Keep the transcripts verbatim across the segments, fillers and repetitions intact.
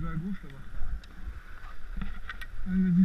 à gauche là-bas. Allez, vas-y.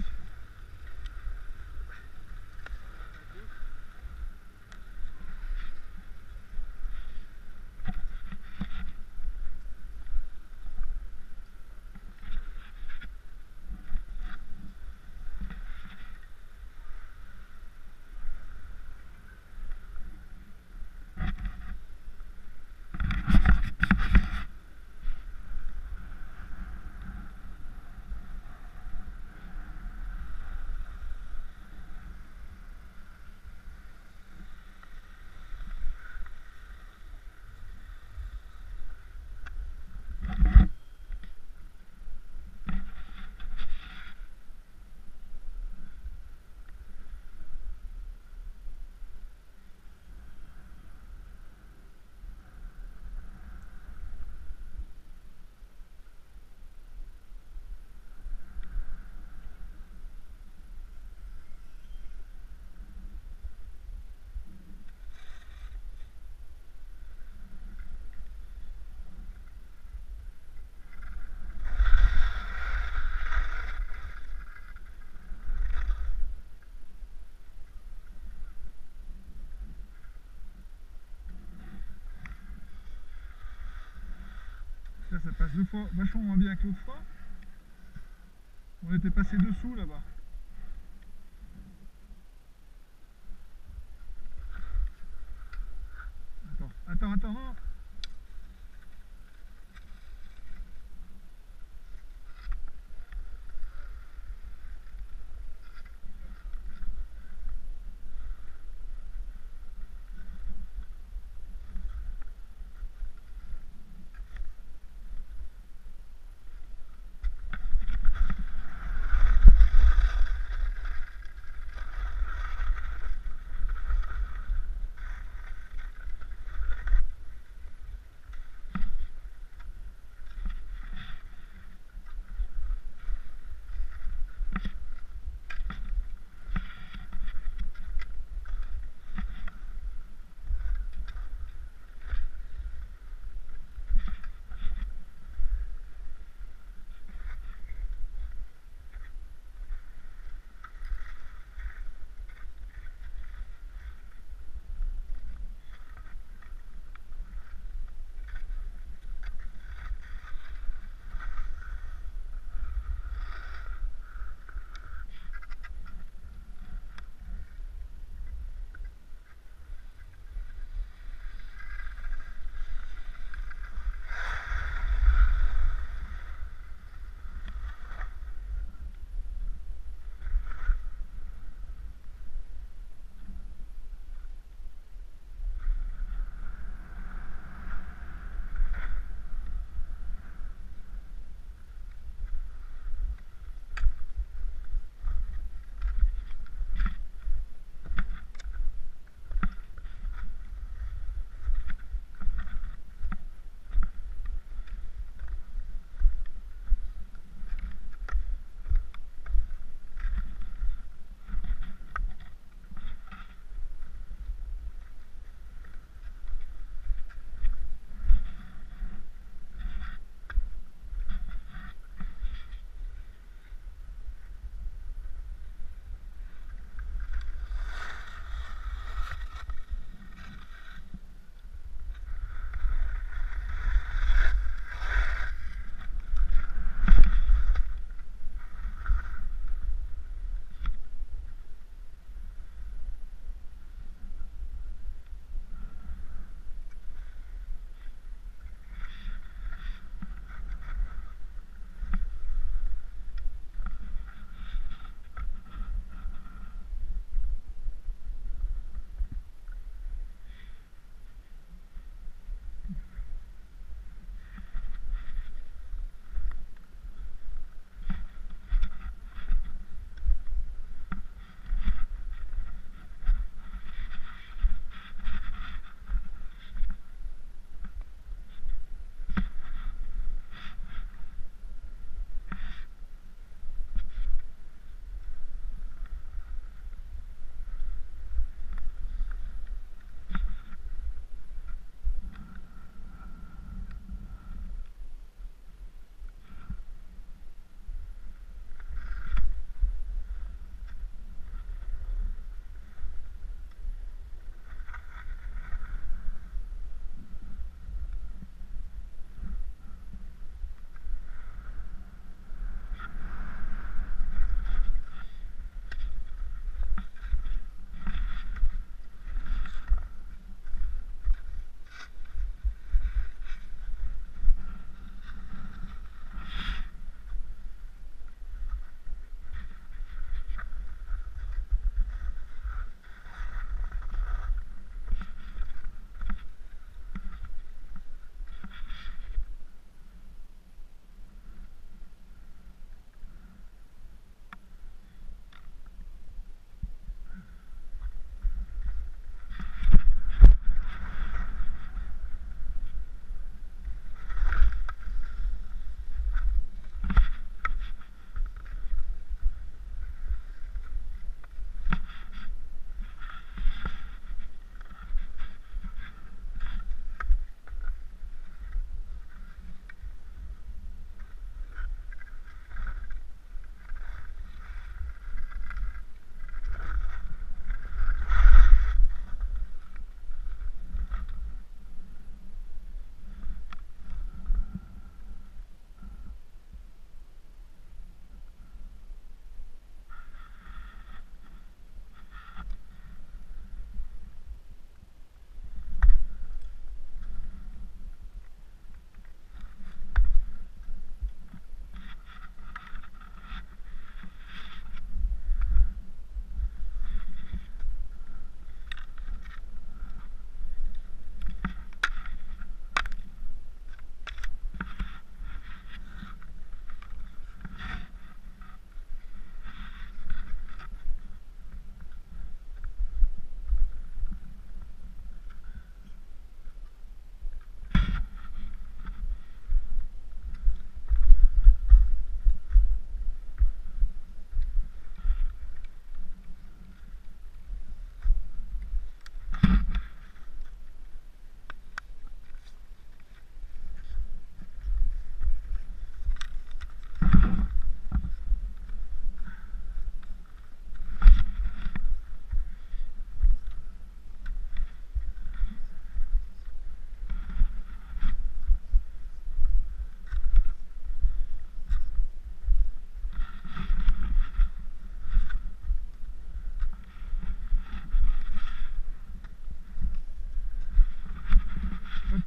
Ça, ça passe deux fois vachement moins bien que l'autre fois. On était passé dessous là-bas. Attends, attends, attends, non.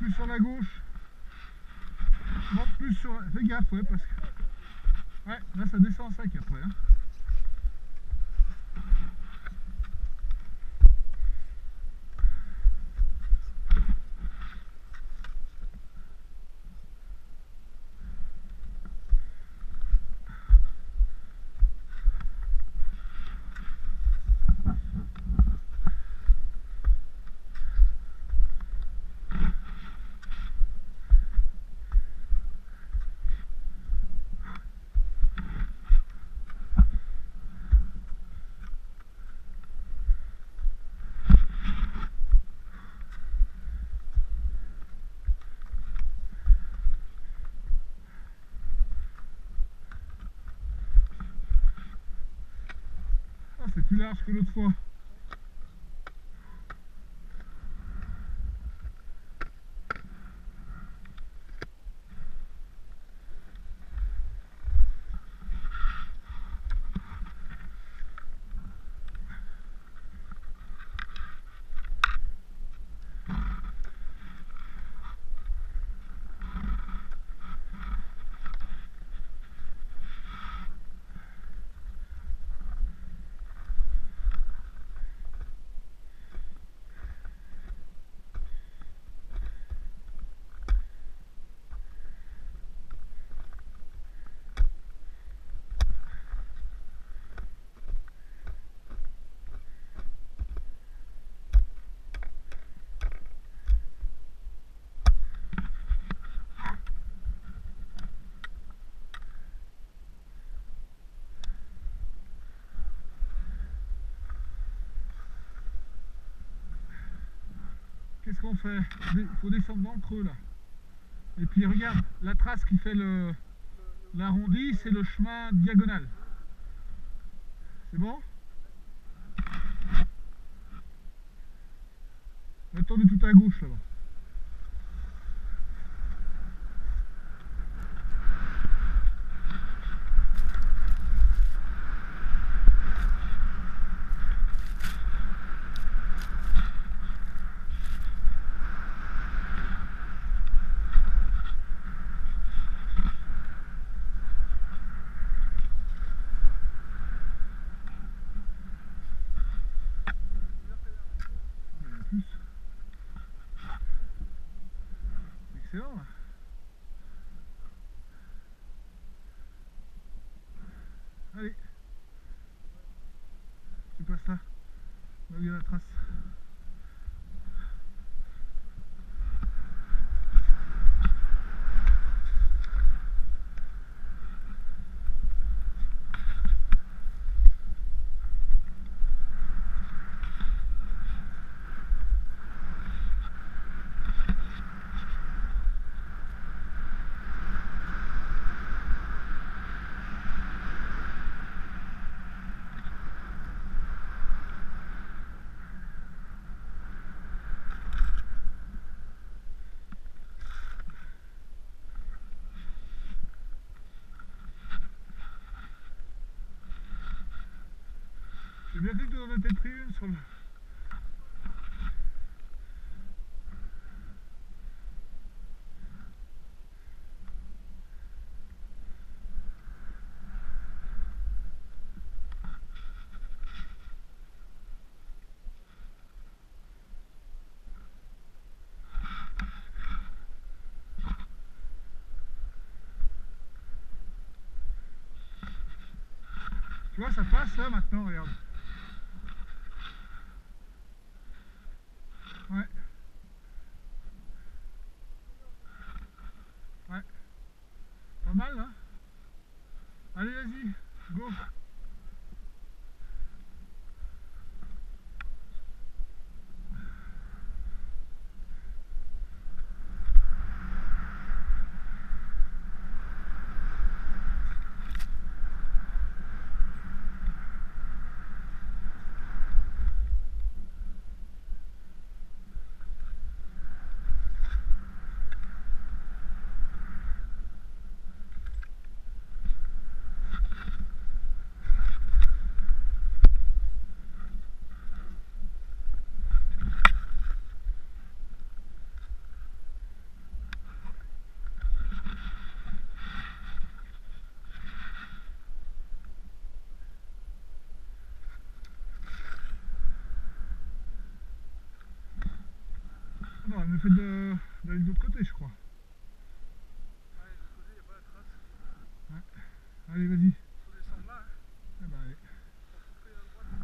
plus sur la gauche. Monte plus sur la... Fais gaffe, ouais, parce que... Ouais, là ça descend en sac après. Hein. C'est plus large que l'autre fois. Qu'est-ce qu'on fait? Il faut descendre dans le creux là. Et puis regarde, la trace qui fait le l'arrondi, c'est le chemin diagonal. C'est bon? On va tourner tout à gauche là-bas. Excellent là. Allez, tu passes là, là où il y a la trace. J'ai bien vu que tu en étais pris une sur le... Tu vois, ça passe là maintenant, regarde. Ouais. Ouais. Pas mal là. Allez, vas-y, go. Ouais, mais faites de- d'aller de l'autre côté, je crois. Ouais, de l'autre côté, il n'y a pas la trace. Ouais. Allez, vas-y. Faut descendre là, hein. Ah bah, allez. Faut couper à droite.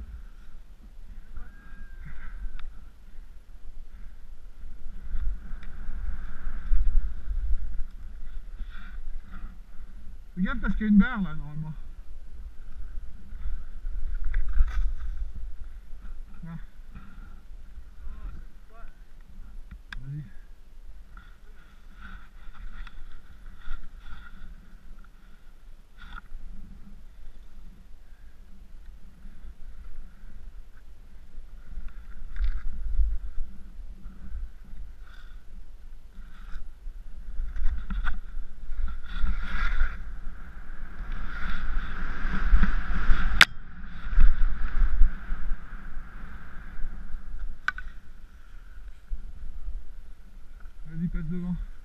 Regarde parce qu'il y a une barre là, normalement. Là. Non, ça bouge pas. Vas-y. Vas-y, passe devant.